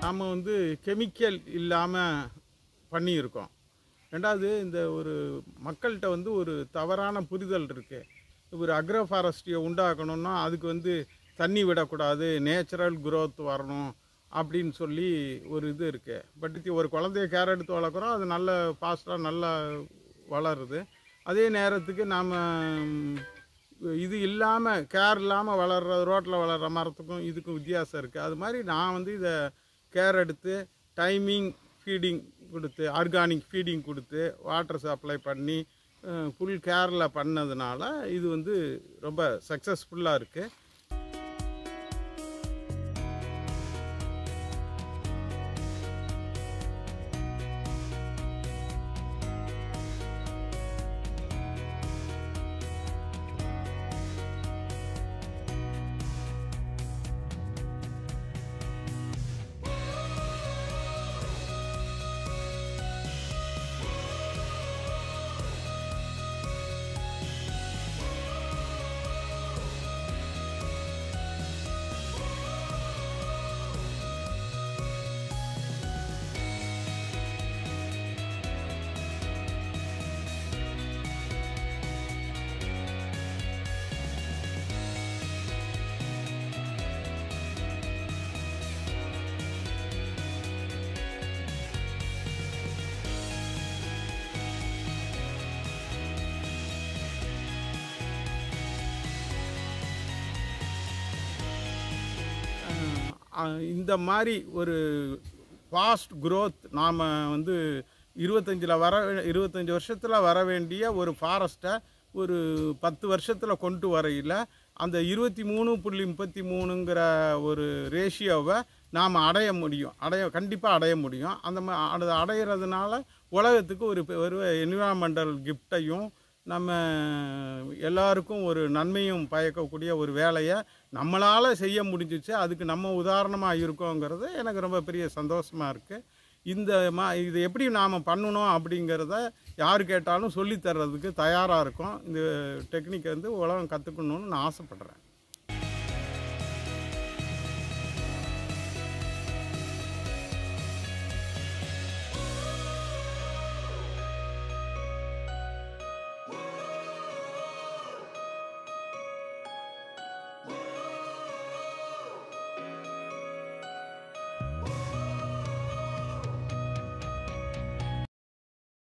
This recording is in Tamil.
நம்ம வந்து கெமிக்கல் இல்லாமல் பண்ணியிருக்கோம். ரெண்டாவது இந்த ஒரு மக்கள்கிட்ட வந்து ஒரு தவறான புரிதல் இருக்குது. ஒரு அக்ரோ ஃபாரஸ்ட்ரியை உண்டாக்கணும்னா அதுக்கு வந்து தண்ணி விடக்கூடாது, நேச்சுரல் குரோத் வரணும் அப்படின்னு சொல்லி ஒரு இது இருக்குது. பட் ஒரு குழந்தைய கேர் எடுத்து வளர்க்குறோம், அது நல்ல ஃபாஸ்ட்டாக நல்லா வளருது. அதே நேரத்துக்கு நாம் இது இல்லாமல் கேர் இல்லாமல் வளர்கிற ரோட்டில் வளர்கிற மரத்துக்கும் இதுக்கும் வித்தியாசம் இருக்குது. அது மாதிரி நான் வந்து இதை கேர் எடுத்து டைமிங் ஃபீடிங் கொடுத்து, ஆர்கானிக் ஃபீடிங் கொடுத்து, வாட்டர் சப்ளை பண்ணி ஃபுல் கேரில் பண்ணதுனால இது வந்து ரொம்ப சக்ஸஸ்ஃபுல்லாக இருக்குது. இந்த மாதிரி ஒரு ஃபாஸ்ட் க்ரோத் நாம் வந்து 25 வருஷத்தில் வர வேண்டிய ஒரு ஃபாரஸ்ட்டை ஒரு 10 வருஷத்தில் கொண்டு வரையில் அந்த 23.33ங்கிற ஒரு ரேஷியோவை நாம் அடைய முடியும், கண்டிப்பாக அடைய முடியும். அது அடையிறதுனால உலகத்துக்கு ஒரு என்விரான்மெண்டல் கிஃப்டையும் நம்ம எல்லாருக்கும் ஒரு நன்மையும் பயக்கக்கூடிய ஒரு வேலையை நம்மளால் செய்ய முடிஞ்சிச்சு. அதுக்கு நம்ம உதாரணமாக இருக்கோங்கிறது எனக்கு ரொம்ப பெரிய சந்தோஷமாக இருக்குது. இது எப்படி நாம் பண்ணணும் அப்படிங்கிறத யார் கேட்டாலும் சொல்லித்தர்றதுக்கு தயாராக இருக்கும். இந்த டெக்னிக்கை வந்து உலகம் கற்றுக்கணுன்னு நான் ஆசைப்பட்றேன்.